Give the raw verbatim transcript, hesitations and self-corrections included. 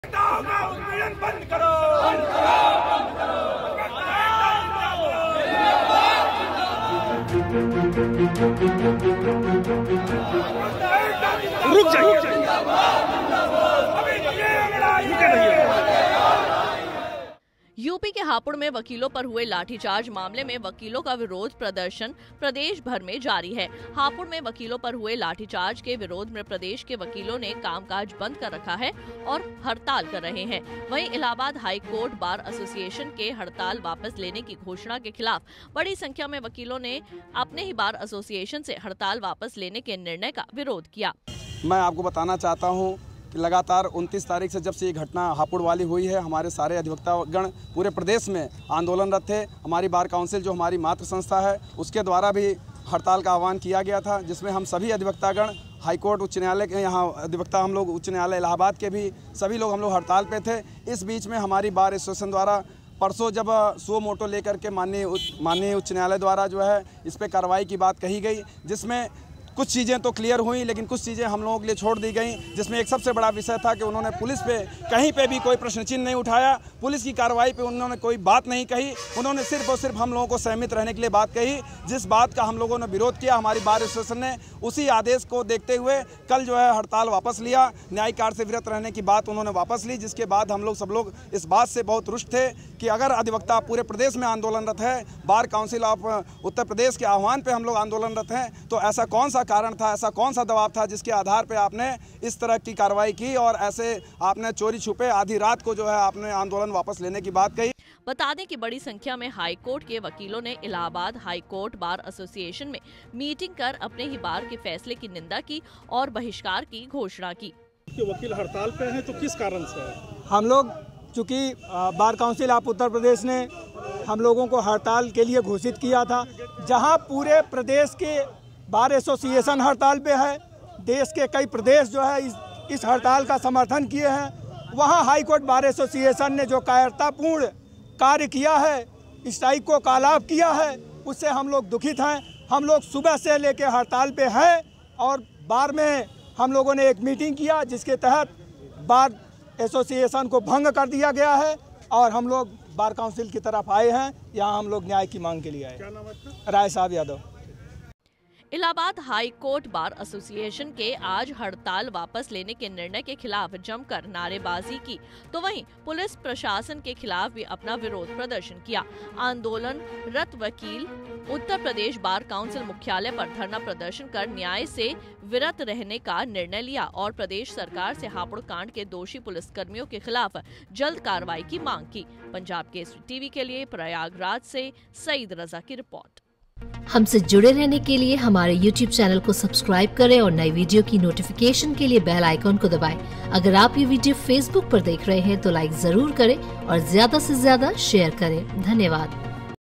बंद करो, बंद करो, बंद करो। रुक जाइए, यूपी के हापुड़ में वकीलों पर हुए लाठीचार्ज मामले में वकीलों का विरोध प्रदर्शन प्रदेश भर में जारी है। हापुड़ में वकीलों पर हुए लाठीचार्ज के विरोध में प्रदेश के वकीलों ने कामकाज बंद कर रखा है और हड़ताल कर रहे हैं। वहीं Allahabad high court bar association के हड़ताल वापस लेने की घोषणा के खिलाफ बड़ी संख्या में वकीलों ने अपने ही बार एसोसिएशन से हड़ताल वापस लेने के निर्णय का विरोध किया। मैं आपको बताना चाहता हूँ कि लगातार उनतीस तारीख से जब से ये घटना हापुड़ वाली हुई है, हमारे सारे अधिवक्तागण पूरे प्रदेश में आंदोलनरत थे। हमारी बार काउंसिल जो हमारी मातृ संस्था है उसके द्वारा भी हड़ताल का आह्वान किया गया था, जिसमें हम सभी अधिवक्तागण हाईकोर्ट उच्च न्यायालय के यहाँ अधिवक्ता हम लोग उच्च न्यायालय इलाहाबाद के भी सभी लोग हम लोग हड़ताल पे थे। इस बीच में हमारी बार एसोसिएशन द्वारा परसों जब सो मोटो लेकर के माननीय माननीय उच्च न्यायालय द्वारा जो है इस पर कार्रवाई की बात कही गई, जिसमें कुछ चीज़ें तो क्लियर हुई लेकिन कुछ चीज़ें हम लोगों के लिए छोड़ दी गई। जिसमें एक सबसे बड़ा विषय था कि उन्होंने पुलिस पे कहीं पे भी कोई प्रश्न चिन्ह नहीं उठाया, पुलिस की कार्रवाई पे उन्होंने कोई बात नहीं कही, उन्होंने सिर्फ और सिर्फ हम लोगों को सहमित रहने के लिए बात कही। जिस बात का हम लोगों ने विरोध किया, हमारी बार एसोसिएशन ने उसी आदेश को देखते हुए कल जो है हड़ताल वापस लिया। न्यायिक कार्य से विरत रहने की बात उन्होंने वापस ली, जिसके बाद हम लोग सब लोग इस बात से बहुत रुष्ट थे कि अगर अधिवक्ता पूरे प्रदेश में आंदोलनरत है, bar council of Uttar Pradesh के आह्वान पर हम लोग आंदोलनरत हैं, तो ऐसा कौन सा कारण था, ऐसा कौन सा दबाव था जिसके आधार पे आपने इस तरह की कार्रवाई की और ऐसे आपने चोरी छुपे आधी रात को जो है आपने आंदोलन वापस लेने की बात कही। बता दें कि बड़ी संख्या में हाई कोर्ट के वकीलों ने Allahabad high court bar association में मीटिंग कर अपने ही बार के फैसले की निंदा की और बहिष्कार की घोषणा की। वकील हड़ताल पे हैं तो किस कारण से है? हम लोग चूँकि bar council of Uttar Pradesh ने हम लोगों को हड़ताल के लिए घोषित किया था, जहां पूरे प्रदेश के बार एसोसिएशन हड़ताल पे है, देश के कई प्रदेश जो है इस, इस हड़ताल का समर्थन किए हैं। वहाँ हाई कोर्ट बार एसोसिएशन ने जो कायरतापूर्ण कार्य किया है, स्ट्राइक को कालाब किया है, उससे हम लोग दुखित हैं। हम लोग सुबह से लेकर हड़ताल पे हैं और बार में हम लोगों ने एक मीटिंग किया जिसके तहत बार एसोसिएशन को भंग कर दिया गया है और हम लोग बार काउंसिल की तरफ आए हैं। यहाँ हम लोग न्याय की मांग के लिए आए। क्या नाम है? Rai Sahab Yadav. Allahabad high court bar association के आज हड़ताल वापस लेने के निर्णय के खिलाफ जमकर नारेबाजी की, तो वहीं पुलिस प्रशासन के खिलाफ भी अपना विरोध प्रदर्शन किया। आंदोलनरत वकील उत्तर प्रदेश बार काउंसिल मुख्यालय पर धरना प्रदर्शन कर न्याय से विरत रहने का निर्णय लिया और प्रदेश सरकार से हापुड़ कांड के दोषी पुलिसकर्मियों के खिलाफ जल्द कार्रवाई की मांग की। पंजाब केसरी टीवी के लिए प्रयागराज से सईद रजा की रिपोर्ट। हमसे जुड़े रहने के लिए हमारे यूट्यूब चैनल को सब्सक्राइब करें और नई वीडियो की नोटिफिकेशन के लिए बेल आइकॉन को दबाएं। अगर आप ये वीडियो फेसबुक पर देख रहे हैं तो लाइक जरूर करें और ज्यादा से ज्यादा शेयर करें। धन्यवाद।